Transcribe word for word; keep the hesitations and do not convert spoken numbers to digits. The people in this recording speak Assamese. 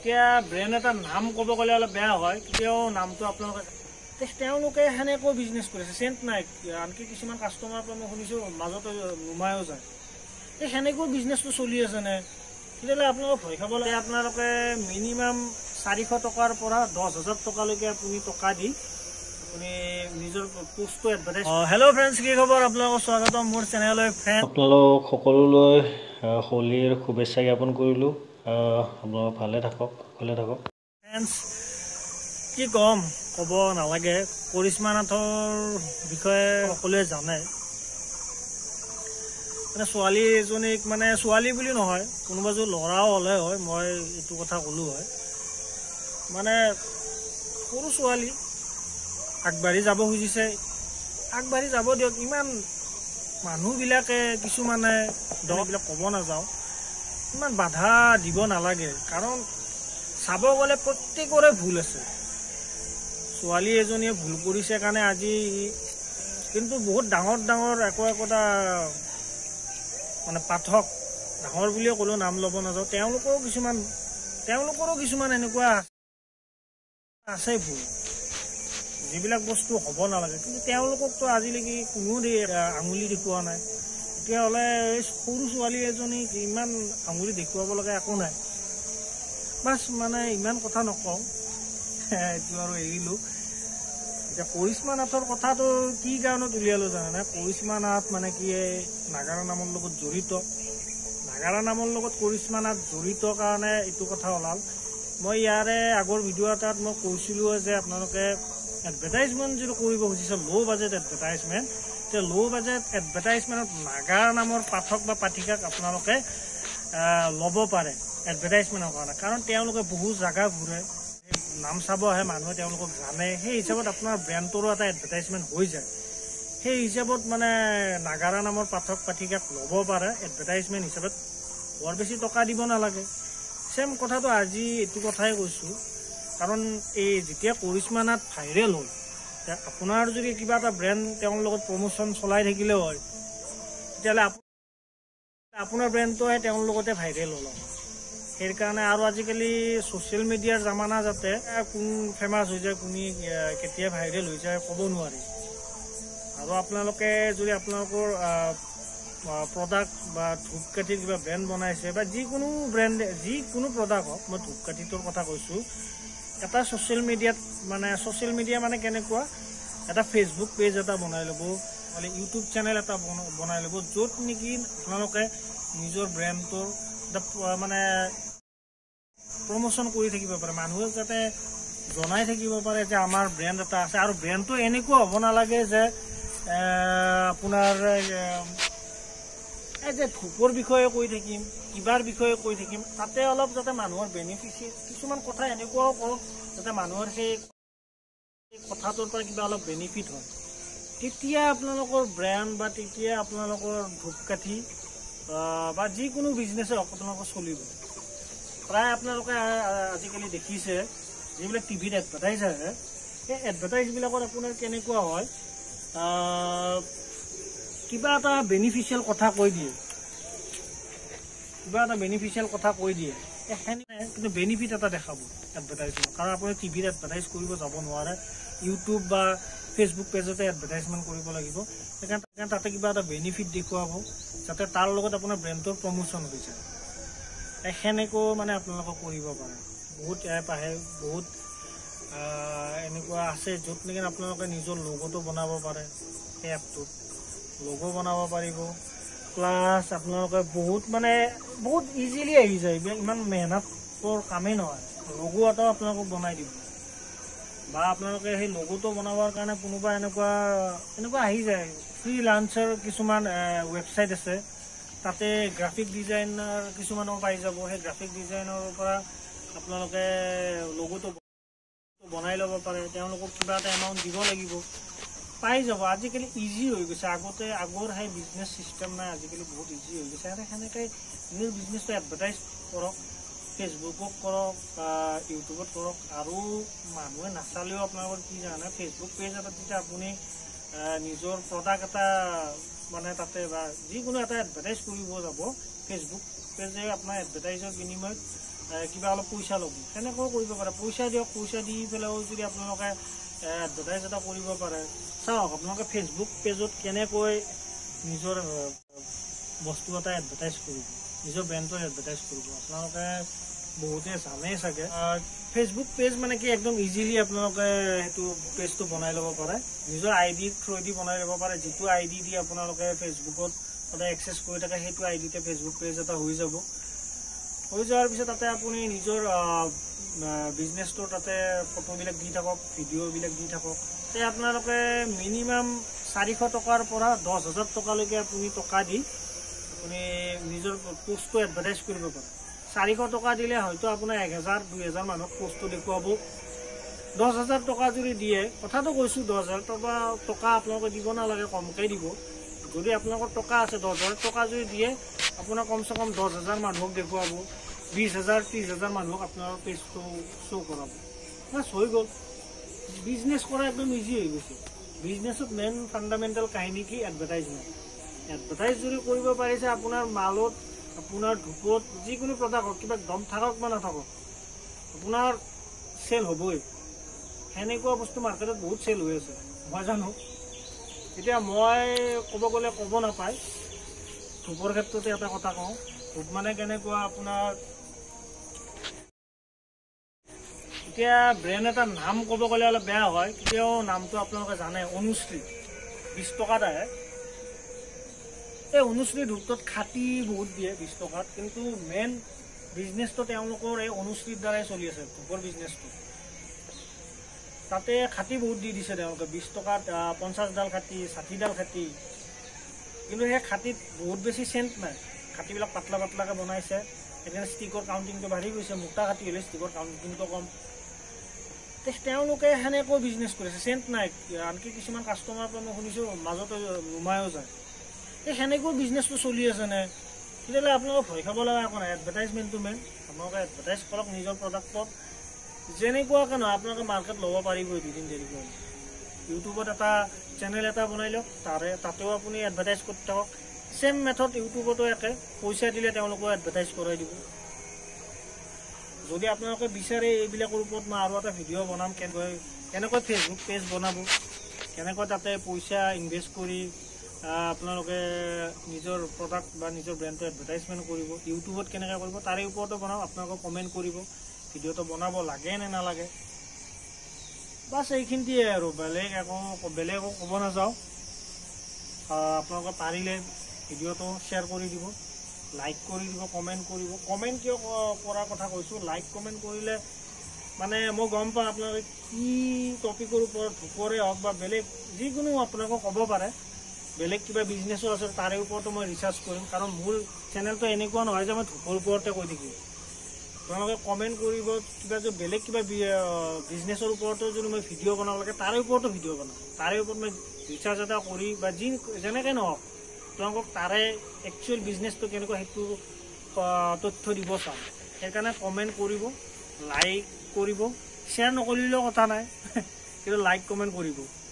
এতিয়া ব্ৰেণ্ড এটা নাম ক'ব গ'লে অলপ বেয়া হয়, কেতিয়াও নামটো আপোনালোকে তেওঁলোকে সেনেকৈ বিজনেছ কৰিছে, চেণ্ট নাই। আনকি কিছুমান কাষ্টমাৰৰ পৰা মই শুনিছোঁ মাজতে নুমায়ো যায়। এই সেনেকৈ বিজনেছটো চলি আছেনে? তেতিয়াহ'লে আপোনালোকে ভয় খাব লাগে। আপোনালোকে মিনিমাম চাৰিশ টকাৰ পৰা দহ হাজাৰ টকালৈকে আপুনি টকা দি আপুনি নিজৰ পোষ্টটো এডভাৰটাইজ। হেল্ল' ফ্ৰেণ্ডছ, কি খবৰ? আপোনালোকক স্বাগতম মোৰ চেনেললৈ। ফ্ৰেণ্ড আপোনালোক সকলোলৈ হোলীৰ শুভেচ্ছা জ্ঞাপন কৰিলোঁ। আপোনালোক ভালে থাকক, ভালে থাকক। ফ্ৰেণ্ডছ, কি ক'ম, ক'ব নালাগে। কৰিশ্মা নাথৰ বিষয়ে সকলোৱে জানে। মানে ছোৱালী এজনীক, মানে ছোৱালী বুলি নহয়, কোনোবা যদি ল'ৰাও হ'লে হয় মই এইটো কথা ক'লোঁ হয়। মানে সৰু ছোৱালী আগবাঢ়ি যাব খুজিছে, আগবাঢ়ি যাব দিয়ক। ইমান মানুহবিলাকে কিছুমানে দহবিলাক ক'ব নাযাওঁ, ইমান বাধা দিব নালাগে। কাৰণ চাব গ'লে প্ৰত্যেকৰে ভুল আছে। ছোৱালী এজনীয়ে ভুল কৰিছে কাৰণে আজি, কিন্তু বহুত ডাঙৰ ডাঙৰ একো একোটা মানে পাঠক, ডাঙৰ বুলিয়ে ক'লেও নাম ল'ব নাযাওঁ, তেওঁলোকৰো কিছুমান তেওঁলোকৰো কিছুমান এনেকুৱা আছে ভুল, যিবিলাক বস্তু হ'ব নালাগে। কিন্তু তেওঁলোককতো আজিলৈকে কোনো আঙুলি দেখুওৱা নাই। তেতিয়াহ'লে এই সৰু ছোৱালী এজনীক ইমান আঙুলি দেখুৱাব লগা একো নাই। বাছ মানে ইমান কথা নকওঁ, এইটো আৰু এৰিলোঁ। এতিয়া কৰিশ্মা নাথৰ কথাটো কি কাৰণত উলিয়ালোঁ জানেনে? কৰিশ্মা নাথ মানে কি নাগাৰা নামৰ লগত জড়িত। নাগাৰা নামৰ লগত কৰিশ্মা নাথ জড়িত কাৰণে এইটো কথা ওলাল। মই ইয়াৰে আগৰ ভিডিঅ' এটাত মই কৈছিলোঁ যে আপোনালোকে এডভাৰটাইজমেণ্ট যিটো কৰিব খুজিছে, ল' বাজেট এডভাৰটাইজমেণ্ট, তেতিয়া ল' বাজেট এডভাৰটাইজমেণ্টত নাগাৰা নামৰ পাঠক বা পাঠিকাক আপোনালোকে ল'ব পাৰে এডভাৰটাইজমেণ্টৰ কাৰণে। কাৰণ তেওঁলোকে বহু জাগা ঘূৰে, নাম চাব আহে, মানুহে তেওঁলোকক জানে। সেই হিচাপত আপোনাৰ ব্ৰেণ্ডটোৰো এটা এডভাৰটাইজমেণ্ট হৈ যায়। সেই হিচাপত মানে নাগাৰা নামৰ পাঠক পাঠিকাক ল'ব পাৰে এডভাৰটাইজমেণ্ট হিচাপত, বৰ বেছি টকা দিব নালাগে। চেম কথাটো আজি এইটো কথাই কৈছোঁ, কাৰণ এই যেতিয়া কৰিশ্মা নাথ ভাইৰেল হ'ল, আপোনাৰ যদি কিবা এটা ব্ৰেণ্ড তেওঁৰ লগত প্ৰমোশ্যন চলাই থাকিলেও হয়, তেতিয়াহ'লে আপোনাৰ ব্ৰেণ্ডটোহে তেওঁৰ লগতে ভাইৰেল হ'ল। সেইকাৰণে আৰু আজিকালি ছ'চিয়েল মিডিয়াৰ জামানা, যাতে কোন ফেমাছ হৈ যায়, কোনে কেতিয়া ভাইৰেল হৈ যায় ক'ব নোৱাৰি। আৰু আপোনালোকে যদি আপোনালোকৰ প্ৰডাক্ট বা ধূপকাঠিৰ কিবা ব্ৰেণ্ড বনাইছে, বা যিকোনো ব্ৰেণ্ড, যিকোনো প্ৰডাক্ট হওক, মই ধূপকাঠিটোৰ কথা কৈছোঁ, এটা ছ'চিয়েল মিডিয়াত, মানে ছ'চিয়েল মিডিয়া মানে কেনেকুৱা, এটা ফেচবুক পেজ এটা বনাই ল'ব, মানে ইউটিউব চেনেল এটা বনাই ল'ব, য'ত নেকি আপোনালোকে নিজৰ ব্ৰেণ্ডটোৰ এটা মানে প্ৰমোশ্যন কৰি থাকিব পাৰে, মানুহে যাতে জনাই থাকিব পাৰে যে আমাৰ ব্ৰেণ্ড এটা আছে। আৰু ব্ৰেণ্ডটো এনেকুৱা হ'ব নালাগে যে আপোনাৰ এই যে ধূপৰ বিষয়ে কৈ থাকিম, কিবাৰ বিষয়ে কৈ থাকিম, তাতে অলপ যাতে মানুহৰ বেনিফিচিয়েট কিছুমান কথা এনেকুৱাও কওক যাতে মানুহৰ সেই কথাটোৰ পৰা কিবা অলপ বেনিফিট হয়। তেতিয়া আপোনালোকৰ ব্ৰেণ্ড বা তেতিয়া আপোনালোকৰ ধূপকাঠি বা যিকোনো বিজনেছে হওক আপোনালোকৰ চলিব। প্ৰায় আপোনালোকে আজিকালি দেখিছে যিবিলাক টিভিত এডভাৰটাইজ আহে, সেই এডভাৰটাইজবিলাকত আপোনাৰ কেনেকুৱা হয়, কিবা এটা বেনিফিচিয়েল কথা কৈ দিয়ে, কিবা এটা বেনিফিচিয়েল কথা কৈ দিয়ে, কিন্তু বেনিফিট এটা দেখাব এডভাৰটাইজমেণ্ট। কাৰণ আপুনি টিভিত এডভাৰটাইজ কৰিব যাব নোৱাৰে, ইউটিউব বা ফেচবুক পেজতে এডভাৰটাইজমেণ্ট কৰিব লাগিব। সেইকাৰণে তাতে কিবা এটা বেনিফিট দেখুৱাব, যাতে তাৰ লগত আপোনাৰ ব্ৰেণ্ডটোৰ প্ৰমোশ্যন হৈ যায়। সেনেকৈ মানে আপোনালোকে কৰিব পাৰে। বহুত এপ আহে, বহুত এনেকুৱা আছে য'ত নেকি আপোনালোকে নিজৰ লগ'টো বনাব পাৰে। সেই এপটোত লগো বনাব পাৰিব, প্লাছ আপোনালোকে বহুত মানে বহুত ইজিলি আহি যায়, ইমান মেহনতৰ কামেই নহয়। লগো এটাও আপোনালোকক বনাই দিব, বা আপোনালোকে সেই লগোটো বনাবৰ কাৰণে কোনোবা এনেকুৱা এনেকুৱা আহি যায়, ফ্ৰী লাঞ্চৰ কিছুমান ৱেবছাইট আছে, তাতে গ্ৰাফিক ডিজাইনাৰ কিছুমানো পাই যাব। সেই গ্ৰাফিক ডিজাইনৰ পৰা আপোনালোকে লগোটো বনাই ল'ব পাৰে, তেওঁলোকক কিবা এটা এমাউণ্ট দিব লাগিব, পাই যাব। আজিকালি ইজি হৈ গৈছে, আগতে আগৰ সেই বিজনেছ চিষ্টেম নাই, আজিকালি বহুত ইজি হৈ গৈছে। আৰু সেনেকৈ নিজৰ বিজনেছটো এডভাৰটাইজ কৰক, ফেচবুকত কৰক বা ইউটিউবত কৰক। আৰু মানুহে নাচালেও আপোনালোকৰ কি জানে, ফেচবুক পেজ এটা যেতিয়া আপুনি নিজৰ প্ৰডাক্ট এটা মানে তাতে বা যিকোনো এটা এডভাৰটাইজ কৰিব যাব, ফেচবুক পেজে আপোনাৰ এডভাৰটাইজৰ বিনিময়ত কিবা অলপ পইচা ল'ব, সেনেকৈও কৰিব পাৰে। পইচা দিয়ক, পইচা দি পেলাইও যদি আপোনালোকে এডভাৰটাইজ এটা কৰিব পাৰে। চাওক আপোনালোকে ফেচবুক পেজত কেনেকৈ নিজৰ বস্তু এটা এডভাৰটাইজ কৰিব, নিজৰ ব্ৰেণ্ডৰ এডভাৰটাইজ কৰিব। আপোনালোকে বহুতে জানেই চাগে। ফেচবুক পেজ মানে কি একদম ইজিলি আপোনালোকে সেইটো পেজটো বনাই ল'ব পাৰে, নিজৰ আই ডি থ্ৰুদি বনাই ল'ব পাৰে। যিটো আই ডি দি আপোনালোকে ফেচবুকত সদায় এক্সেছ কৰি থাকে সেইটো আই ডিতে ফেচবুক পেজ এটা হৈ যাব। হৈ যোৱাৰ পিছত তাতে আপুনি নিজৰ বিজনেছটোৰ তাতে ফটোবিলাক দি থাকক, ভিডিঅ'বিলাক দি থাকক। তে আপোনালোকে মিনিমাম চাৰিশ টকাৰ পৰা দহ হাজাৰ টকালৈকে আপুনি টকা দি আপুনি নিজৰ পোষ্টটো এডভাৰটাইজ কৰিব পাৰে। চাৰিশ টকা দিলে হয়তো আপোনাৰ এক হাজাৰ দুই হাজাৰ মানুহক পোষ্টটো দেখুৱাব। দহ হাজাৰ টকা যদি দিয়ে, কথাটো কৈছোঁ, দহ হাজাৰ টকা টকা আপোনালোকে দিব নালাগে, কমকৈ দিব। যদি আপোনালোকৰ টকা আছে, দহ হাজাৰ টকা যদি দিয়ে, আপোনাৰ কমচে কম দহ হাজাৰ মানুহক দেখুৱাব, বিশ হাজাৰ ত্ৰিছ হাজাৰ মানুহক আপোনাৰ পেজটো শ্ব' কৰাব। বাছ হৈ গ'ল। বিজনেছ কৰা একদম ইজি হৈ গৈছে। বিজনেছত মেইন ফাণ্ডামেণ্টেল কাহিনী কি? এডভাৰটাইজমেণ্ট। এডভাৰটাইজ যদি কৰিব পাৰিছে আপোনাৰ মালত, আপোনাৰ ধূপত, যিকোনো প্ৰডাক্ট হওক, কিবা দম থাকক বা নাথাকক, আপোনাৰ চেল হ'বই। সেনেকুৱা বস্তু মাৰ্কেটত বহুত চেল হৈ আছে, মই জানো। এতিয়া মই ক'ব গ'লে ক'ব নাপায়, ধূপৰ ক্ষেত্ৰতে এটা কথা কওঁ। ধূপ মানে কেনেকুৱা, আপোনাৰ এতিয়া ব্ৰেণ্ড এটা নাম ক'ব গ'লে অলপ বেয়া হয়, তেতিয়াও নামটো আপোনালোকে জানে, অনুশ্ৰী। বিছ টকাত আহে। এই অনুশ্ৰী ধূপটোত খাটি বহুত দিয়ে বিছ টকাত, কিন্তু মেইন বিজনেছটো তেওঁলোকৰ এই অনুশ্ৰীৰ দ্বাৰাই চলি আছে, ধূপৰ বিজনেছটো। তাতে খাটি বহুত দি দিছে তেওঁলোকে, বিছ টকাত পঞ্চাছডাল খাটি, ষাঠিডাল খাটি। কিন্তু সেই খাটিত বহুত বেছি চেণ্ট নাই, খাটিবিলাক পাতলা পাতলাকৈ বনাইছে। সেইকাৰণে ষ্টিকৰ কাউণ্টিংটো বাঢ়ি গৈছে। মোটা খাটি হ'লে ষ্টিকৰ কাউণ্টিংটো কম। তেওঁলোকে সেনেকৈ বিজনেছ কৰিছে, চেণ্ট নাই। আনকি কিছুমান কাষ্টমাৰৰ পৰা মই শুনিছোঁ মাজতে নুমায়ো যায়। এই সেনেকৈ বিজনেছটো চলি আছেনে? তেতিয়াহ'লে আপোনালোকে ভয় খাব লগা একো নাই। এডভাৰটাইজমেণ্টটো মেইন। আপোনালোকে এডভাৰটাইজ কৰক নিজৰ প্ৰডাক্টত। যেনেকুৱাকৈ নহয় আপোনালোকে মাৰ্কেট ল'ব পাৰিবই দুদিন দেৰিকৈ। ইউটিউবত এটা চেনেল এটা বনাই লওক, তাৰে তাতেও আপুনি এডভাৰটাইজ কৰি থাকক। ছেম মেথড ইউটিউবতো একে, পইচা দিলে তেওঁলোকেও এডভাৰটাইজ কৰাই দিব। যদি আপোনালোকে বিচাৰে এইবিলাকৰ ওপৰত মই আৰু এটা ভিডিঅ' বনাম, কেনেকৈ কেনেকৈ ফেচবুক পেজ বনাব, কেনেকৈ তাতে পইচা ইনভেষ্ট কৰি আপোনালোকে নিজৰ প্ৰডাক্ট বা নিজৰ ব্ৰেণ্ডটো এডভাৰটাইজমেণ্ট কৰিব, ইউটিউবত কেনেকৈ কৰিব, তাৰে ওপৰতো বনাম। আপোনালোকে কমেণ্ট কৰিব ভিডিঅ'টো বনাব লাগে নে নালাগে। বাছ এইখিনিয়ে আৰু, বেলেগ একো বেলেগ একো ক'ব নাযাওঁ। আপোনালোকে পাৰিলে ভিডিঅ'টো শ্বেয়াৰ কৰি দিব, লাইক কৰি দিব, কমেণ্ট কৰিব। কমেণ্ট কিয় কৰাৰ কথা কৈছোঁ, লাইক কমেণ্ট কৰিলে মানে মই গম পাওঁ আপোনালোকে কি টপিকৰ ওপৰত, ধূপৰে হওক বা বেলেগ যিকোনো আপোনালোকে ক'ব পাৰে। বেলেগ কিবা বিজনেছো আছে, তাৰে ওপৰতো মই ৰিচাৰ্চ কৰিম। কাৰণ মোৰ চেনেলটো এনেকুৱা নহয় যে মই ধূপৰ ওপৰতে কৈ থাকিম। আপোনালোকে কমেণ্ট কৰিব, কিবা যদি বেলেগ কিবা বিজনেছৰ ওপৰতো যদি মই ভিডিঅ' বনাব লাগে, তাৰে ওপৰতো ভিডিঅ' বনাম। তাৰে ওপৰত মই ৰিচাৰ্চ এটা কৰি বা যি যেনেকৈ নহওক আপোনালোকক তাৰে একচুৱেল বিজনেছটো কেনেকুৱা সেইটো তথ্য দিব চাওঁ। সেইকাৰণে কমেণ্ট কৰিব, লাইক কৰিব, শ্বেয়াৰ নকৰিলেও কথা নাই, কিন্তু লাইক কমেণ্ট কৰিব।